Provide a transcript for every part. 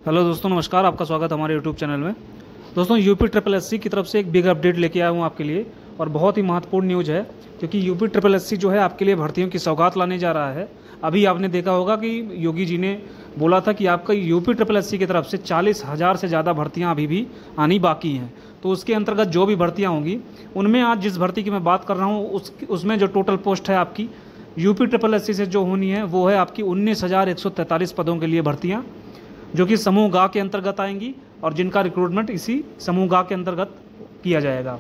Hello दोस्तों, नमस्कार। आपका स्वागत है हमारे यूट्यूब चैनल में। दोस्तों, यूपी ट्रिपल एससी की तरफ से एक बिग अपडेट लेके आया हूँ आपके लिए, और बहुत ही महत्वपूर्ण न्यूज़ है, क्योंकि यूपी ट्रिपल एससी जो है आपके लिए भर्तियों की सौगात लाने जा रहा है। अभी आपने देखा होगा कि योगी जी ने बोला था कि आपका यूपी ट्रिपल एससी की तरफ से 40,000 से ज़्यादा भर्तियाँ अभी भी आनी बाकी हैं। तो उसके अंतर्गत जो भी भर्तियाँ होंगी, उनमें आज जिस भर्ती की मैं बात कर रहा हूँ उसमें जो टोटल पोस्ट है आपकी यूपी ट्रिपल एससी से जो होनी है वो है आपकी 19,143 पदों के लिए भर्तियाँ, जो कि समूह गा के अंतर्गत आएंगी और जिनका रिक्रूटमेंट इसी समूह गा के अंतर्गत किया जाएगा।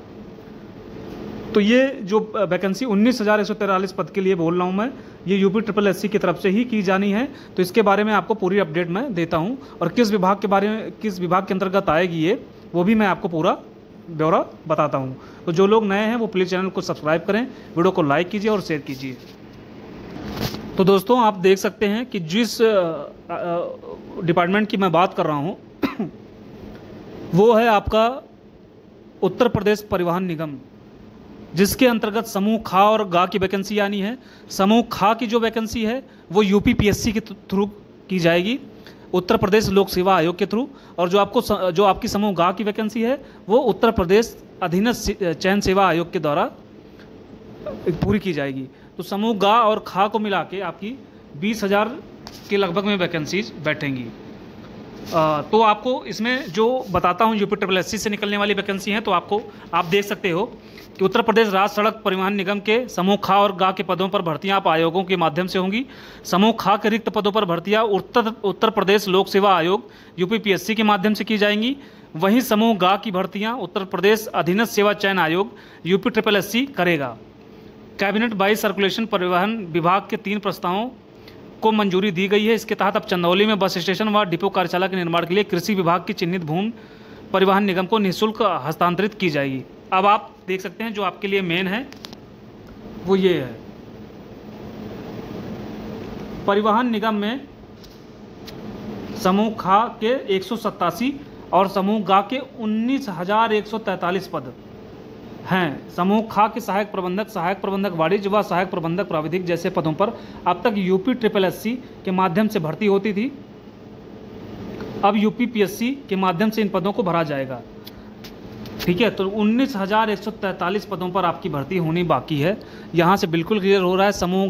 तो ये जो वैकेंसी 19,143 पद के लिए बोल रहा हूँ मैं, ये यूपी ट्रिपल एससी की तरफ से ही की जानी है। तो इसके बारे में आपको पूरी अपडेट मैं देता हूँ, और किस विभाग के अंतर्गत आएगी ये, वो भी मैं आपको पूरा ब्यौरा बताता हूँ। तो जो लोग नए हैं वो प्लीज़ चैनल को सब्सक्राइब करें, वीडियो को लाइक कीजिए और शेयर कीजिए। तो दोस्तों, आप देख सकते हैं कि जिस डिपार्टमेंट की मैं बात कर रहा हूँ वो है आपका उत्तर प्रदेश परिवहन निगम, जिसके अंतर्गत समूह खा और गा की वैकेंसी आनी है। समूह खा की जो वैकेंसी है वो यूपी पीएससी के थ्रू की जाएगी, उत्तर प्रदेश लोक सेवा आयोग के थ्रू। और जो आपकी समूह गा की वैकेंसी है वो उत्तर प्रदेश अधीनस्थ चयन सेवा आयोग के द्वारा पूरी की जाएगी। तो समूह गा और खा को मिला के आपकी 20,000 के लगभग में वैकेंसीज बैठेंगी। तो आपको इसमें जो बताता हूँ यूपी ट्रिपल एससी से निकलने वाली वैकेंसी हैं, तो आप देख सकते हो कि उत्तर प्रदेश राज्य सड़क परिवहन निगम के समूह खा और गा के पदों पर भर्तियां आप आयोगों के माध्यम से होंगी। समूह खा के रिक्त पदों पर भर्तियां उत्तर प्रदेश लोक सेवा आयोग यूपी पीएससी के माध्यम से की जाएंगी। वहीं समूह गा की भर्तियां उत्तर प्रदेश अधीनस्थ सेवा चयन आयोग यूपी ट्रिपल एससी करेगा। कैबिनेट बाई सर्कुलेशन परिवहन विभाग के 3 प्रस्तावों को मंजूरी दी गई है। इसके तहत अब चंदौली में बस स्टेशन व डिपो कार्यशाला के निर्माण के लिए कृषि विभाग की चिन्हित भूमि परिवहन निगम को निःशुल्क हस्तांतरित की जाएगी। अब आप देख सकते हैं जो आपके लिए मेन है वो ये है, परिवहन निगम में समूह खा के 187 और समूह गा के 19,143 पद हैं। समूह खा के सहायक प्रबंधक वाणिज्य व सहायक प्रबंधक प्राविधिक जैसे पदों पर अब तक यूपी ट्रिपल एससी के माध्यम से भर्ती होती थी। अब यूपी पीएससी के माध्यम से इन पदों को भरा जाएगा। ठीक है, तो 19,143 पदों पर आपकी भर्ती होनी बाकी है। यहाँ से बिल्कुल क्लियर हो रहा है, समूह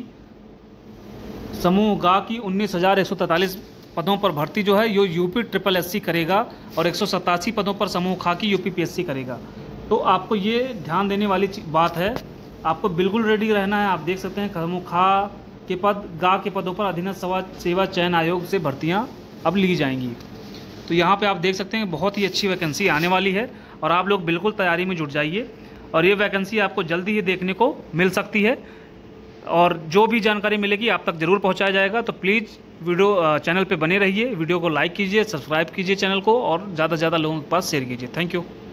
गा की 19,143 पदों पर भर्ती जो है यो यूपी ट्रिपल एससी करेगा, और 187 पदों पर समूह खा की यूपी पीएससी करेगा। तो आपको ये ध्यान देने वाली बात है, आपको बिल्कुल रेडी रहना है। आप देख सकते हैं समूह खा के पद, गा के पदों पर अधीनस्थ सेवा चयन आयोग से भर्तियां अब ली जाएंगी। तो यहाँ पे आप देख सकते हैं बहुत ही अच्छी वैकेंसी आने वाली है, और आप लोग बिल्कुल तैयारी में जुट जाइए, और ये वैकेंसी आपको जल्दी ही देखने को मिल सकती है। और जो भी जानकारी मिलेगी आप तक ज़रूर पहुँचाया जाएगा। तो प्लीज़ चैनल पे बने रहिए, वीडियो को लाइक कीजिए, सब्सक्राइब कीजिए चैनल को, और ज़्यादा से ज़्यादा लोगों के पास शेयर कीजिए। Thank you.